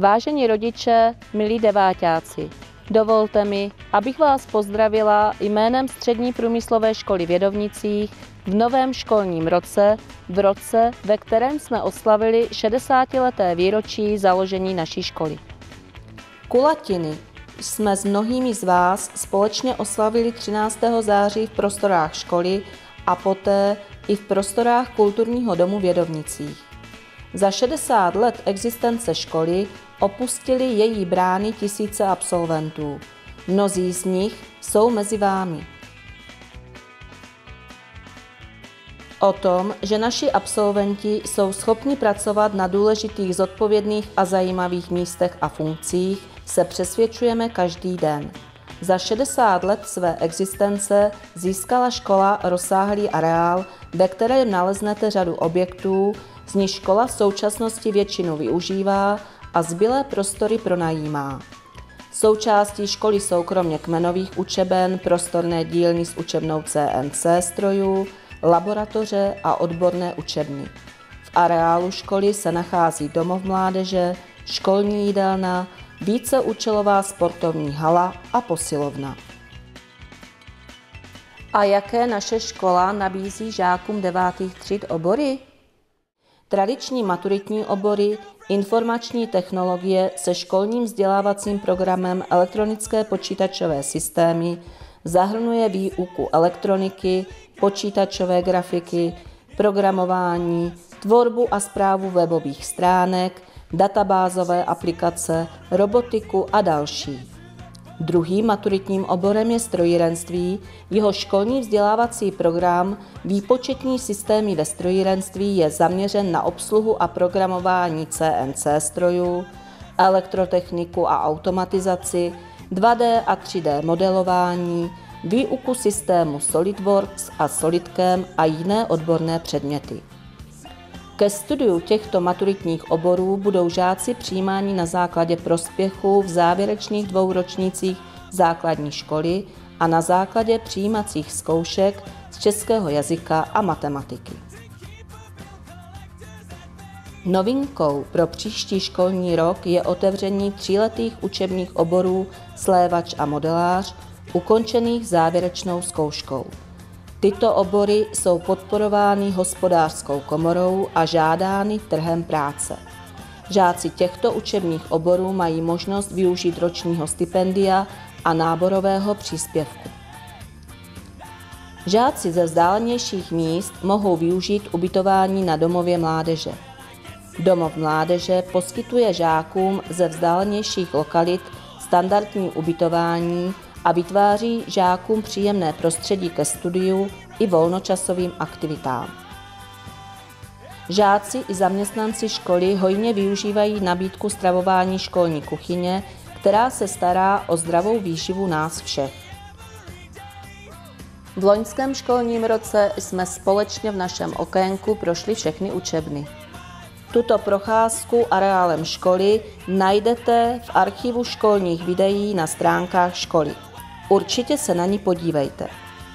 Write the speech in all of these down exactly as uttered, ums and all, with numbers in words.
Vážení rodiče, milí deváťáci, dovolte mi, abych vás pozdravila jménem Střední průmyslové školy v Jedovnicích v novém školním roce, v roce, ve kterém jsme oslavili šedesátileté výročí založení naší školy. Kulatiny jsme s mnohými z vás společně oslavili třináctého září v prostorách školy a poté i v prostorách Kulturního domu v Jedovnicích. Za šedesát let existence školy opustili její brány tisíce absolventů. Mnozí z nich jsou mezi vámi. O tom, že naši absolventi jsou schopni pracovat na důležitých, zodpovědných a zajímavých místech a funkcích, se přesvědčujeme každý den. Za šedesát let své existence získala škola rozsáhlý areál, ve kterém naleznete řadu objektů, z nich škola v současnosti většinu využívá a zbylé prostory pronajímá. Součástí školy jsou kromě kmenových učeben prostorné dílny s učebnou C N C strojů, laboratoře a odborné učebny. V areálu školy se nachází domov mládeže, školní jídelna, víceúčelová sportovní hala a posilovna. A jaké naše škola nabízí žákům devátých tříd obory? Tradiční maturitní obory, informační technologie se školním vzdělávacím programem elektronické počítačové systémy zahrnuje výuku elektroniky, počítačové grafiky, programování, tvorbu a správu webových stránek, databázové aplikace, robotiku a další. Druhým maturitním oborem je strojírenství, jeho školní vzdělávací program Výpočetní systémy ve strojírenství je zaměřen na obsluhu a programování C N C strojů, elektrotechniku a automatizaci, dva dé a tři dé modelování, výuku systému SolidWorks a SolidCAM a jiné odborné předměty. Ke studiu těchto maturitních oborů budou žáci přijímáni na základě prospěchu v závěrečných dvou ročnících základní školy a na základě přijímacích zkoušek z českého jazyka a matematiky. Novinkou pro příští školní rok je otevření tříletých učebních oborů slévač a modelář, ukončených závěrečnou zkouškou. Tyto obory jsou podporovány hospodářskou komorou a žádány trhem práce. Žáci těchto učebních oborů mají možnost využít ročního stipendia a náborového příspěvku. Žáci ze vzdálenějších míst mohou využít ubytování na domově mládeže. Domov mládeže poskytuje žákům ze vzdálenějších lokalit standardní ubytování a vytváří žákům příjemné prostředí ke studiu i volnočasovým aktivitám. Žáci i zaměstnanci školy hojně využívají nabídku stravování školní kuchyně, která se stará o zdravou výživu nás všech. V loňském školním roce jsme společně v našem okénku prošli všechny učebny. Tuto procházku areálem školy najdete v archivu školních videí na stránkách školy. Určitě se na ní podívejte.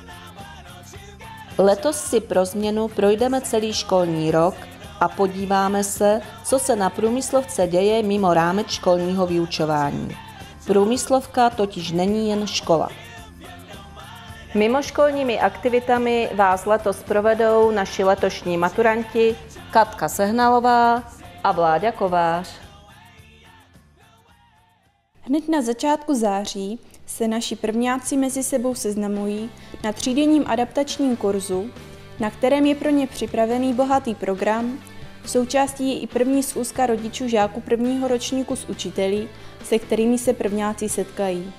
Letos si pro změnu projdeme celý školní rok a podíváme se, co se na průmyslovce děje mimo rámec školního vyučování. Průmyslovka totiž není jen škola. Mimoškolními aktivitami vás letos provedou naši letošní maturanti Katka Sehnalová a Vláďa Kovář. Hned na začátku září se naši prvňáci mezi sebou seznamují na třídenním adaptačním kurzu, na kterém je pro ně připravený bohatý program. Součástí je i první schůzka rodičů žáků prvního ročníku s učiteli, se kterými se prvňáci setkají.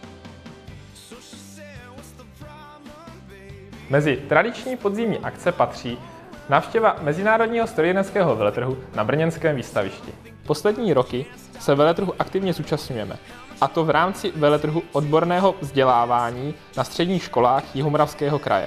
Mezi tradiční podzimní akce patří návštěva Mezinárodního strojírenského veletrhu na brněnském výstavišti. Poslední roky se veletrhu aktivně zúčastňujeme, a to v rámci veletrhu odborného vzdělávání na středních školách Jihomoravského kraje.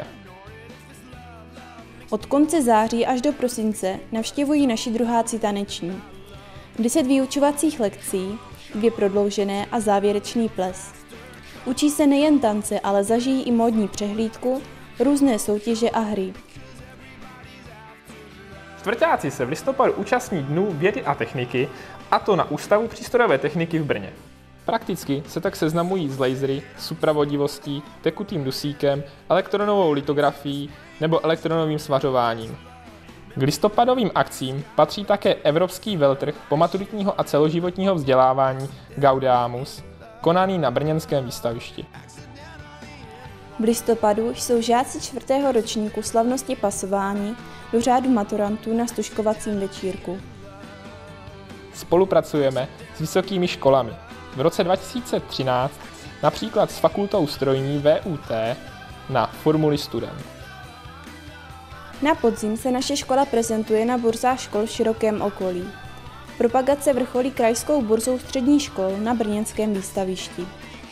Od konce září až do prosince navštěvují naši druháci taneční. Deset vyučovacích lekcí, dvě prodloužené a závěrečný ples. Učí se nejen tance, ale zažijí i módní přehlídku, různé soutěže a hry. Čtvrťáci se v listopadu účastní dnů vědy a techniky a to na Ústavu přístrojové techniky v Brně. Prakticky se tak seznamují s lasery, supravodivostí, tekutým dusíkem, elektronovou litografií nebo elektronovým svařováním. K listopadovým akcím patří také Evropský veletrh pomaturitního a celoživotního vzdělávání Gaudeamus, konaný na brněnském výstavišti. V listopadu jsou žáci čtvrtého ročníku slavnosti pasování do řádu maturantů na stužkovacím večírku. Spolupracujeme s vysokými školami. V roce dva tisíce třináct například s fakultou strojní V U T na Formuli Student. Na podzim se naše škola prezentuje na burzách škol v širokém okolí. Propagace vrcholí krajskou burzou středních škol na brněnském výstavišti.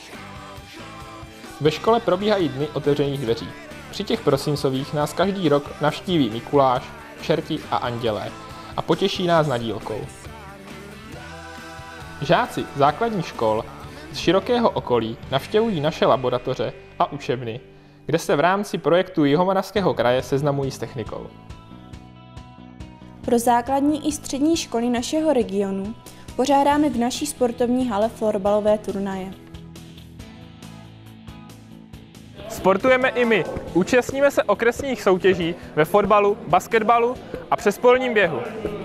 Ve škole probíhají dny otevřených dveří. Při těch prosincových nás každý rok navštíví Mikuláš, čerti a andělé a potěší nás nadílkou. Žáci základních škol z širokého okolí navštěvují naše laboratoře a učebny, kde se v rámci projektu Jihomoravského kraje seznamují s technikou. Pro základní i střední školy našeho regionu pořádáme v naší sportovní hale florbalové turnaje. Sportujeme i my. Účastníme se okresních soutěží ve fotbalu, basketbalu a přespolním běhu.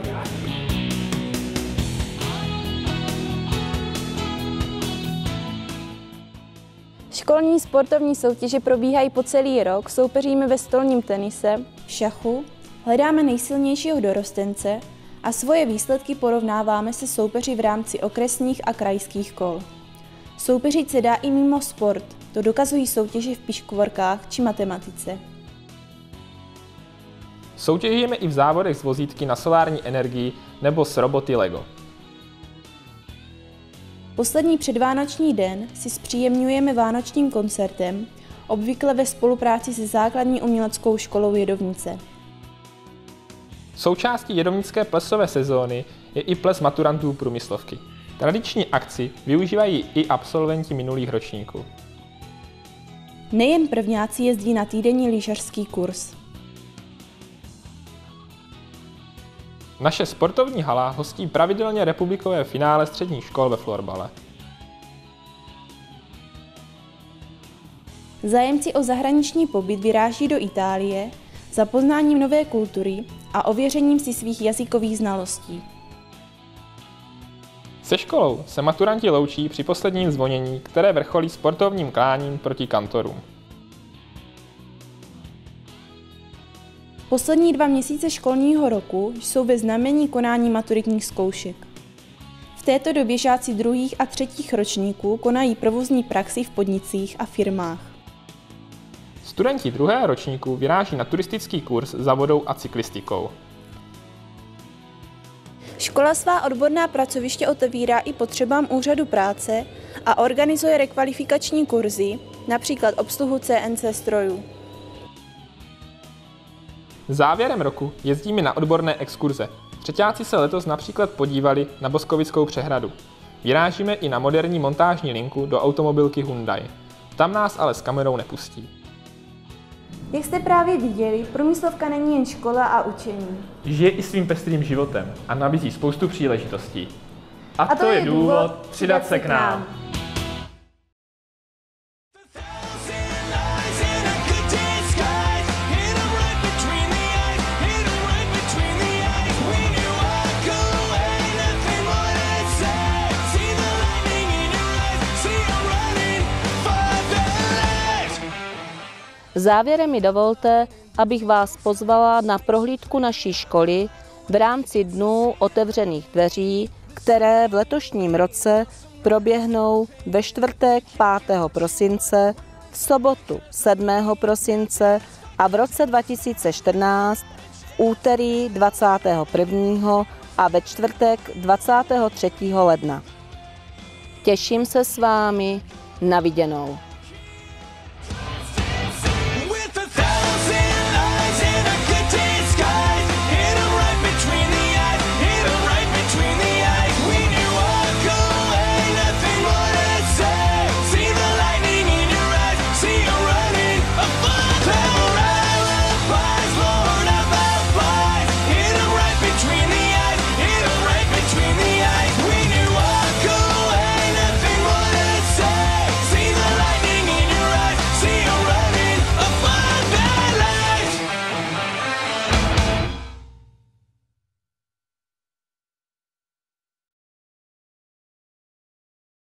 Školní sportovní soutěže probíhají po celý rok, soupeříme ve stolním tenise, v šachu, hledáme nejsilnějšího dorostence a svoje výsledky porovnáváme se soupeři v rámci okresních a krajských kol. Soupeřit se dá i mimo sport, to dokazují soutěže v piškvorkách či matematice. Soutěžíme i v závodech z vozítky na solární energii nebo s roboty Lego. Poslední předvánoční den si zpříjemňujeme vánočním koncertem, obvykle ve spolupráci se základní uměleckou školou Jedovnice. Součástí jedovnické plesové sezóny je i ples maturantů průmyslovky. Tradiční akci využívají i absolventi minulých ročníků. Nejen prvňáci jezdí na týdenní lyžařský kurz. Naše sportovní hala hostí pravidelně republikové finále středních škol ve florbale. Zájemci o zahraniční pobyt vyráží do Itálie za poznáním nové kultury a ověřením si svých jazykových znalostí. Se školou se maturanti loučí při posledním zvonění, které vrcholí sportovním kláním proti kantorům. Poslední dva měsíce školního roku jsou ve znamení konání maturitních zkoušek. V této době žáci druhých a třetích ročníků konají provozní praxi v podnicích a firmách. Studenti druhého ročníku vyráží na turistický kurz za vodou a cyklistikou. Škola svá odborná pracoviště otevírá i potřebám úřadu práce a organizuje rekvalifikační kurzy, například obsluhu C N C strojů. Závěrem roku jezdíme na odborné exkurze. Třeťáci se letos například podívali na Boskovickou přehradu. Vyrážíme i na moderní montážní linku do automobilky Hyundai. Tam nás ale s kamerou nepustí. Jak jste právě viděli, průmyslovka není jen škola a učení. Žije i svým pestrým životem a nabízí spoustu příležitostí. A, a to, to je důvod přidat se k nám. Závěrem mi dovolte, abych vás pozvala na prohlídku naší školy v rámci Dnů otevřených dveří, které v letošním roce proběhnou ve čtvrtek pátého prosince, v sobotu sedmého prosince a v roce dva tisíce čtrnáct v úterý dvacátého prvního a ve čtvrtek dvacátého třetího ledna. Těším se s vámi, na viděnou.